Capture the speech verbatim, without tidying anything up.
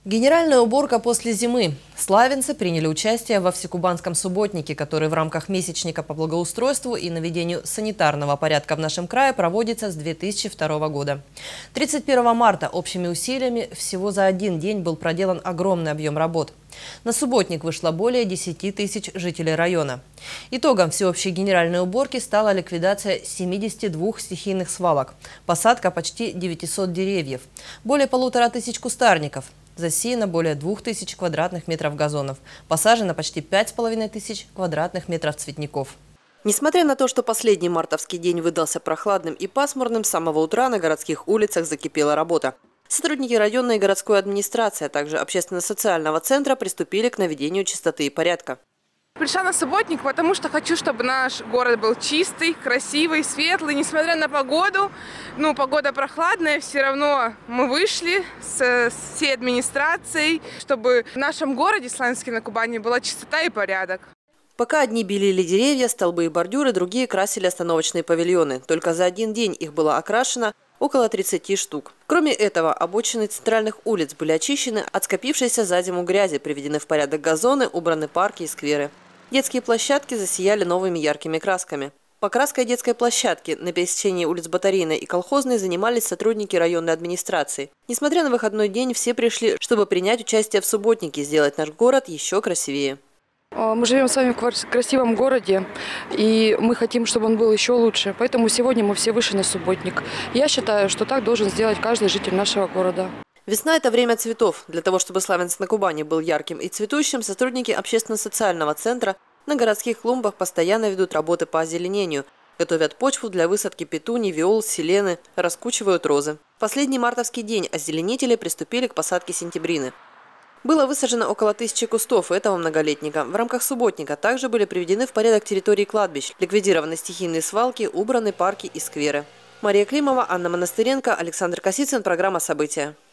Генеральная уборка после зимы. Славянцы приняли участие во всекубанском субботнике, который в рамках месячника по благоустройству и наведению санитарного порядка в нашем крае проводится с две тысячи второго года. тридцать первого марта общими усилиями всего за один день был проделан огромный объем работ. На субботник вышло более десяти тысяч жителей района. Итогом всеобщей генеральной уборки стала ликвидация семидесяти двух стихийных свалок, посадка почти девятисот деревьев, более полутора тысяч кустарников. Засеяно более двух тысяч квадратных метров газонов, посажено почти пять с половиной тысяч квадратных метров цветников. Несмотря на то, что последний мартовский день выдался прохладным и пасмурным, с самого утра на городских улицах закипела работа. Сотрудники районной и городской администрации, а также общественно-социального центра приступили к наведению чистоты и порядка. Пришла на субботник, потому что хочу, чтобы наш город был чистый, красивый, светлый. Несмотря на погоду, ну, погода прохладная, все равно мы вышли с всей администрацией, чтобы в нашем городе Славянске на Кубани была чистота и порядок. Пока одни белили деревья, столбы и бордюры, другие красили остановочные павильоны. Только за один день их было окрашено около тридцати штук. Кроме этого, обочины центральных улиц были очищены от скопившейся за зиму грязи, приведены в порядок газоны, убраны парки и скверы. Детские площадки засияли новыми яркими красками. Покраской детской площадки на пересечении улиц Батарейной и Колхозной занимались сотрудники районной администрации. Несмотря на выходной день, все пришли, чтобы принять участие в субботнике и сделать наш город еще красивее. Мы живем с вами в красивом городе, и мы хотим, чтобы он был еще лучше. Поэтому сегодня мы все вышли на субботник. Я считаю, что так должен сделать каждый житель нашего города. Весна – это время цветов. Для того, чтобы Славянск на Кубани был ярким и цветущим, сотрудники общественно-социального центра на городских клумбах постоянно ведут работы по озеленению, готовят почву для высадки петуний, виол, селены, раскучивают розы. В последний мартовский день озеленители приступили к посадке сентябрины. Было высажено около тысячи кустов этого многолетника. В рамках субботника также были приведены в порядок территории кладбищ, ликвидированы стихийные свалки, убраны парки и скверы. Мария Климова, Анна Монастыренко, Александр Косицын. Программа «События».